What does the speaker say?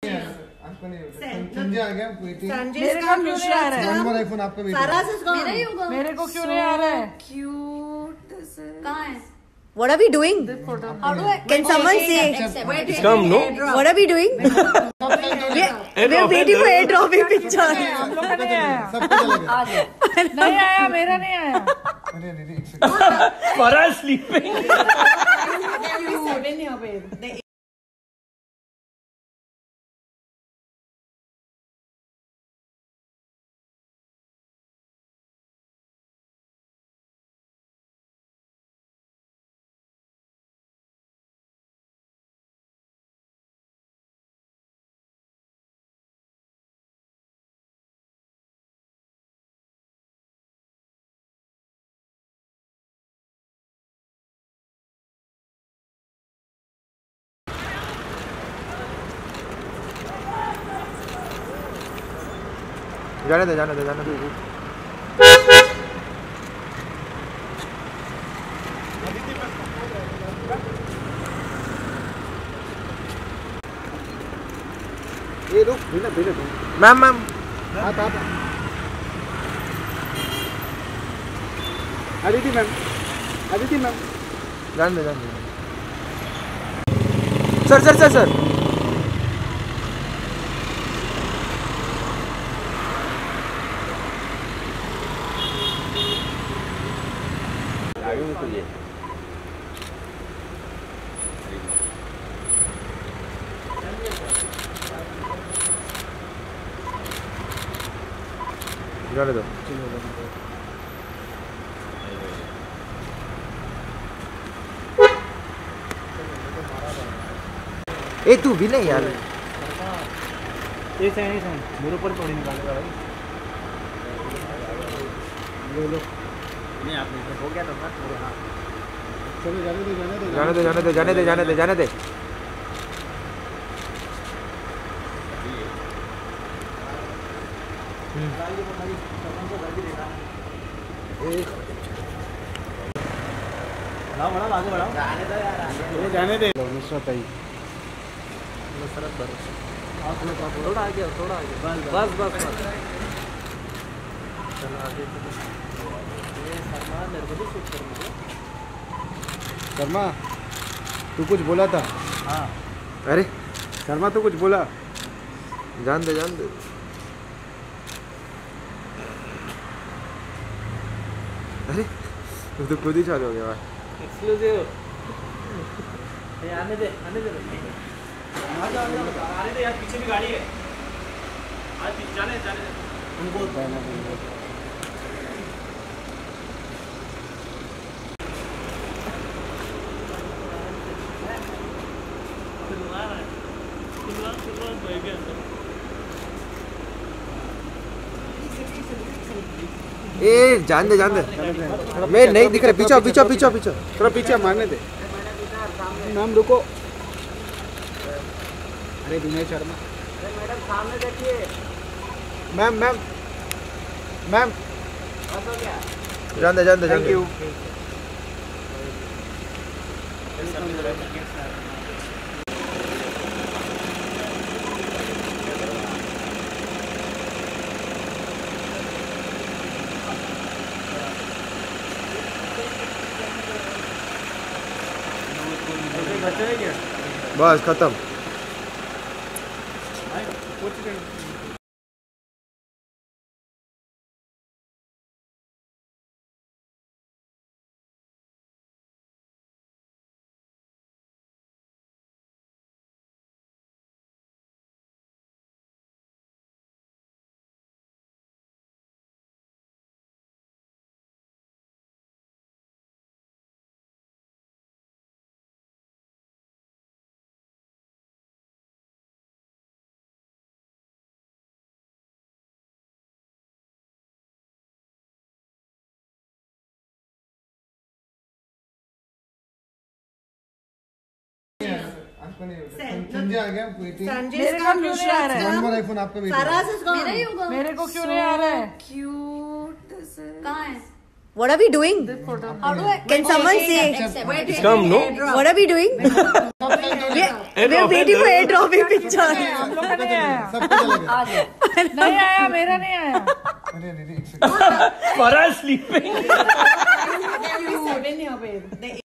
आपको नहीं संजय आ गया मेरे को क्यों नहीं आ रहा है? नंबर आईफोन आपका मेरा ही होगा। मेरे को क्यों नहीं आ रहा है? क्यूट कहाँ है? What are we doing? How do I? Can someone say? It's come, no? What are we doing? We are waiting for airdropping pictures. हम लोग का नहीं आया। सबको चलेगा। नहीं आया, मेरा नहीं आया। अरे दीदी एक सेकंड Farah sleeping. जाने दे जाने दे जाने दे। ये रुक बिना बिना मैम मैम आप अदिति मैम जाने दे जाने दे। सर सर सर सर जाने दो। ए तू भी नहीं यार। ऐसे मेरे ऊपर थोड़ी निकालेगा भाई। लो नहीं आपने हो गया तो हाँ चलो जाने दे जाने दे जाने दे जाने दे जाने दे जाने दे। बढ़ाओ आगे बढ़ाओ जाने दे नुसरत आई थोड़ा आगे बस चलो आगे शर्मा तू कुछ बोला था। हाँ अरे शर्मा तू कुछ बोला। जान दे जान दे। अरे तू तो खुद ही चालू हो गया भाई। एक्सक्लूसिव आने दे आने दे यार पीछे भी गाड़ी है। आज जाने दे उनको ए जान दे मैं नहीं दिख रहा। पीछे थोड़ा पीछे मारने दे। मैम रुको। अरे विनय शर्मा मैडम सामने देखिए। मैम बस हो गया। जान दे थैंक यू। बस खत्म। संजय आ गया मेरे को क्यों नहीं आ रहा है? नंबर आईफोन आपका मेरा ही होगा। मेरे को क्यों नहीं आ रहा है? क्यूट कहाँ है? What are we doing? How do I? Can someone say? Come, no? What are we doing? We are waiting for airdropping picture. हम लोग का नहीं आया सबको चलेगा नहीं आया मेरा नहीं आया Farah sleeping.